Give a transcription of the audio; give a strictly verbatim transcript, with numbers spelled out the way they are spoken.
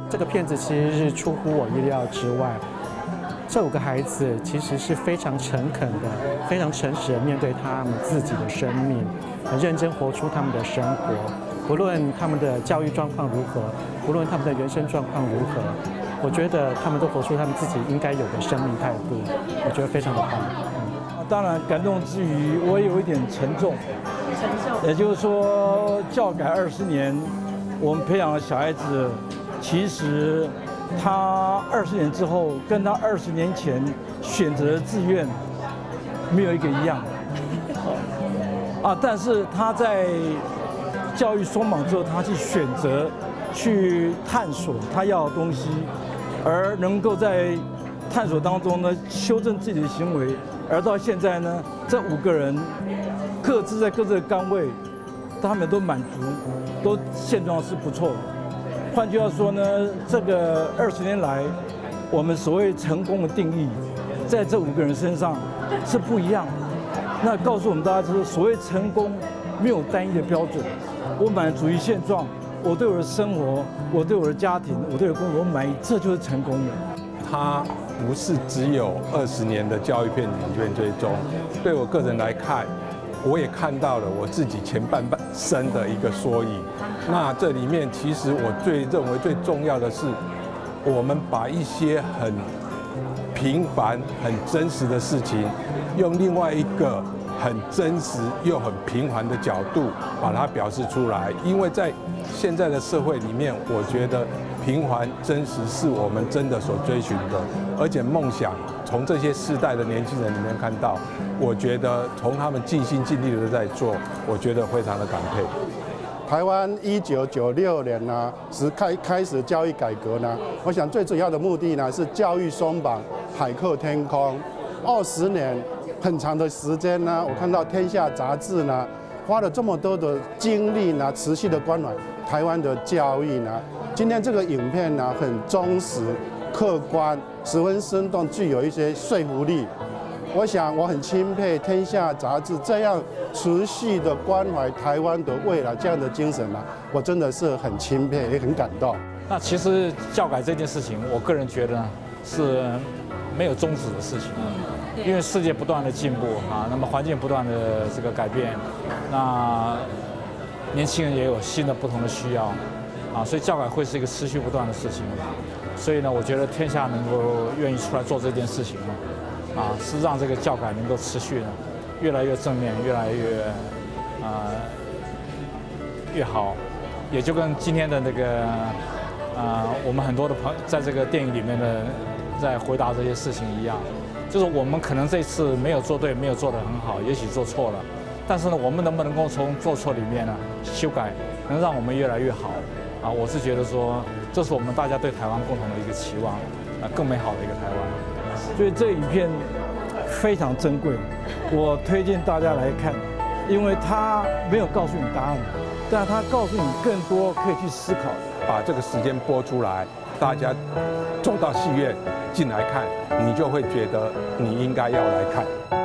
这个片子其实是出乎我意料之外。这五个孩子其实是非常诚恳的、非常诚实的面对他们自己的生命，很认真活出他们的生活。无论他们的教育状况如何，无论他们的人生状况如何，我觉得他们都活出他们自己应该有的生命态度，我觉得非常的棒。 嗯、当然，感动之余，我也有一点沉重。 沉重。 也就是说，教改二十年，我们培养的小孩子，其实他二十年之后，跟他二十年前选择的志愿没有一个一样。啊，但是他在教育松绑之后，他去选择、去探索他要的东西，而能够在探索当中呢，修正自己的行为，而到现在呢，这五个人各自在各自的岗位，他们都满足，都现状是不错的。换句话说呢，这个二十年来，我们所谓成功的定义，在这五个人身上是不一样的。那告诉我们大家，就是所谓成功没有单一的标准。我满足于现状，我对我的生活，我对我的家庭，我对我的工作，我满意，这就是成功的。 它不是只有二十年的教育片里面追踪，对我个人来看，我也看到了我自己前半生的一个缩影。那这里面其实我最认为最重要的是，我们把一些很平凡、很真实的事情，用另外一个很真实又很平凡的角度把它表示出来。因为在现在的社会里面，我觉得平凡真实是我们真的所追寻的，而且梦想从这些世代的年轻人里面看到，我觉得从他们尽心尽力的在做，我觉得非常的感佩。 台湾一九九六年呢，是开开始教育改革呢。我想最主要的目的呢是教育松绑，海阔天空。二十年很长的时间呢，我看到《天下》杂志呢花了这么多的精力呢，持续的关怀台湾的教育呢。今天这个影片呢很忠实、客观、十分生动，具有一些说服力。我想我很钦佩《天下》杂志这样持续的关怀台湾的未来这样的精神啊，我真的是很钦佩，也很感动。 那其实教改这件事情，我个人觉得是没有终止的事情，因为世界不断的进步啊，那么环境不断的这个改变，那年轻人也有新的不同的需要啊，所以教改会是一个持续不断的事情。所以呢，我觉得天下能够愿意出来做这件事情呢。啊，是让这个教改能够持续的越来越正面，越来越啊、呃、越好，也就跟今天的那个啊、呃、我们很多的朋在这个电影里面的在回答这些事情一样，就是我们可能这次没有做对，没有做得很好，也许做错了，但是呢，我们能不能够从做错里面呢修改，能让我们越来越好啊？我是觉得说，这是我们大家对台湾共同的一个期望，啊，更美好的一个台湾。 所以这影片非常珍贵，我推荐大家来看，因为它没有告诉你答案，但它告诉你更多可以去思考。 把这个时间播出来，大家走到戏院进来看，你就会觉得你应该要来看。